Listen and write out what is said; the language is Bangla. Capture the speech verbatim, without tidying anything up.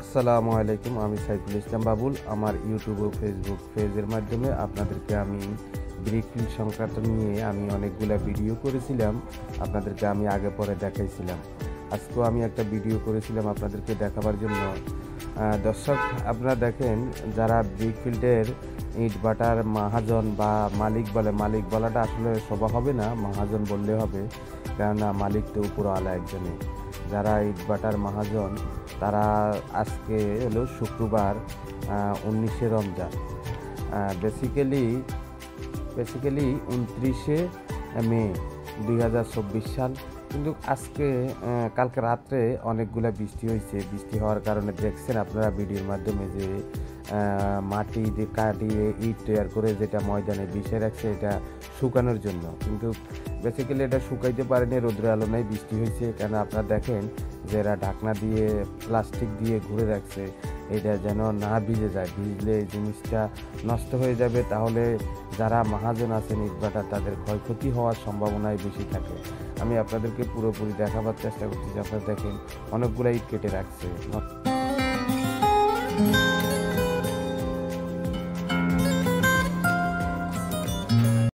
আসসালামু আলাইকুম। আমি সাইফুল ইসলাম বাবুল। আমার ইউটিউব ও ফেসবুক পেজের মাধ্যমে আপনাদেরকে আমি ব্রিক ফিল্ড সংক্রান্ত নিয়ে আমি অনেকগুলা ভিডিও করেছিলাম, আপনাদেরকে আমি আগে পরে দেখাইছিলাম। আজকেও আমি একটা ভিডিও করেছিলাম আপনাদেরকে দেখাবার জন্য। দর্শক, আপনারা দেখেন, যারা ব্রিক ফিল্ডের ইট বাটার মহাজন বা মালিক বলে, মালিক বলাটা আসলে শোভা হবে না, মহাজন বললে হবে, কেননা মালিক তো উপরওয়ালা একজনই। যারা ইট বাটার মহাজন তারা আজকে হলো শুক্রবার উনিশে রমজান, বেসিক্যালি বেসিক্যালি উনত্রিশে মে দুই হাজার চব্বিশ সাল। কিন্তু আজকে কালকে রাত্রে অনেকগুলা বৃষ্টি হয়েছে। বৃষ্টি হওয়ার কারণে দেখছেন আপনারা ভিডিওর মাধ্যমে যে মাটি দিয়ে কাটিয়ে ইট তৈরি করে যেটা ময়দানে বিছিয়ে রাখছে এটা শুকানোর জন্য, কিন্তু বেসিক্যালি এটা শুকাইতে পারেনি, রৌদ্র আলো নেই, বৃষ্টি হয়েছে। কেন আপনারা দেখেন যে এরা ঢাকনা দিয়ে প্লাস্টিক দিয়ে ঘুরে রাখছে, এটা যেন না ভিজে যায়। ভিজলে জিনিসটা নষ্ট হয়ে যাবে, তাহলে যারা মহাজন আছেন ইটভাটা তাদের ক্ষয়ক্ষতি হওয়ার সম্ভাবনাই বেশি থাকে। আমি আপনাদেরকে পুরোপুরি দেখাবার চেষ্টা করছি। আপনারা দেখেন অনেকগুলো ইট কেটে রাখছে।